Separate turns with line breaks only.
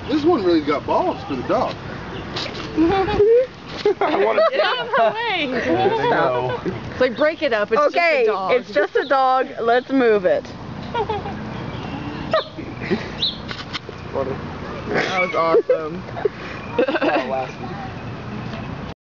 This one really got balls for the dog.
I want to
Get out of her way.
No.
It's like, break it up. It's
Okay,
just a dog.
it's just a dog. Let's move it.
That was awesome.
Last week.